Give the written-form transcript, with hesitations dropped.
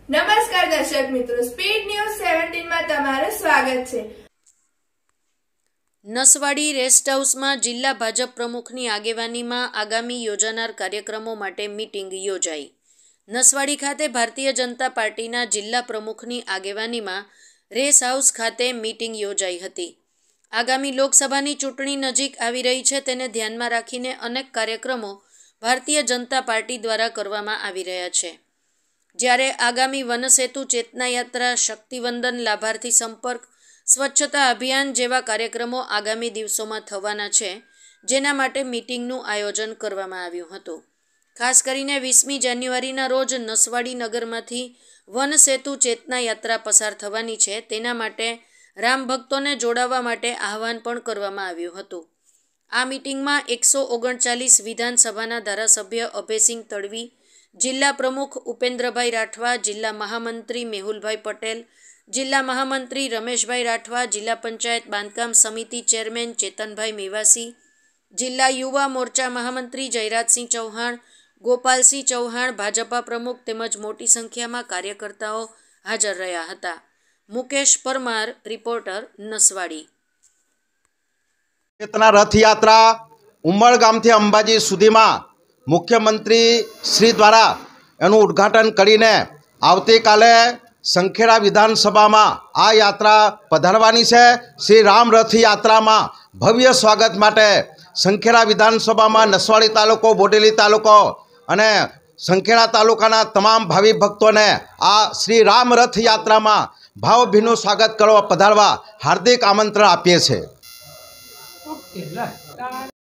નમસ્કાર દર્શક મિત્રો, સ્પીડ ન્યૂઝ 17 માં તમારું સ્વાગત છે। નસવાડી રેસ્ટ હાઉસમાં જિલ્લા ભાજપ પ્રમુખની આગેવાનીમાં આગામી યોજાનાર કાર્યક્રમો માટે મીટિંગ યોજાઈ। નસવાડી ખાતે ભારતીય જનતા પાર્ટીના જિલ્લા પ્રમુખની આગેવાનીમાં રેસ હાઉસ ખાતે મીટિંગ યોજાઈ હતી। આગામી લોકસભાની ચૂંટણી નજીક આવી રહી છે, તેને ધ્યાનમાં રાખીને અનેક કાર્યક્રમો ભારતીય જનતા પાર્ટી દ્વારા કરવામાં આવી રહ્યા છે। જ્યારે આગામી વનસેતુ ચેતના યાત્રા, શક્તિવંદન, લાભાર્થી સંપર્ક, સ્વચ્છતા અભિયાન જેવા કાર્યક્રમો આગામી દિવસોમાં થવાના છે, જેના માટે મીટિંગનું આયોજન કરવામાં આવ્યું હતું। ખાસ કરીને 20મી જાન્યુઆરીના રોજ નસવાડી નગરમાંથી વનસેતુ ચેતના યાત્રા પસાર થવાની છે, તેના માટે રામ ભક્તોને જોડાવા માટે આહવાન પણ કરવામાં આવ્યું હતું। આ મીટિંગમાં 139 વિધાનસભાના ધારાસભ્ય અભયસિંહ તડવી, જિલ્લા પ્રમુખ ઉપેન્દ્રભાઈ રાઠવા, જિલ્લા મહામંત્રી મેહુલભાઈ પટેલ, જિલ્લા મહામંત્રી રમેશભાઈ રાઠવા, જિલ્લા પંચાયત બાંધકામ સમિતિ ચેરમેન ચેતનભાઈ મેવાસી, જિલ્લા યુવા મોરચા મહામંત્રી જયરાજસિંહ ચૌહાણ, ગોપાલસિંહ ચૌહાણ, ભાજપા પ્રમુખ તેમજ મોટી સંખ્યામાં કાર્યકર્તાઓ હાજર રહ્યા હતા। મુકેશ પરમાર, રિપોર્ટર, નસવાડી। ચેતના રથયાત્રા ઉમરગામથી અંબાજી સુધીમાં મુખ્યમંત્રી શ્રી દ્વારા એનું ઉદ્ઘાટન કરીને આવતીકાલે સંખેડા વિધાનસભામાં આ યાત્રા પધારવાની છે। શ્રી રામ રથયાત્રામાં ભવ્ય સ્વાગત માટે સંખેડા વિધાનસભામાં નસવાડી તાલુકો, બોડેલી તાલુકો અને સંખેડા તાલુકાના તમામ ભાવિ ભક્તોને આ શ્રી રામ રથયાત્રામાં ભાવભીનું સ્વાગત કરવા પધારવા હાર્દિક આમંત્રણ આપીએ છીએ।